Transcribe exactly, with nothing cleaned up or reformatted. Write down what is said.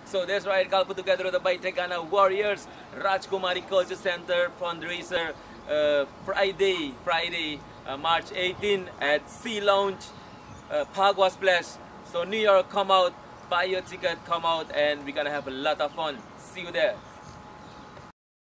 So that's right, I'll put together the Baithak Gana Warriors Rajkumari Culture Center fundraiser uh, Friday, Friday, uh, March eighteenth at Sea Lounge, uh, Pagua Splash. So New York, come out, buy your ticket, come out, and we're gonna have a lot of fun. See you there.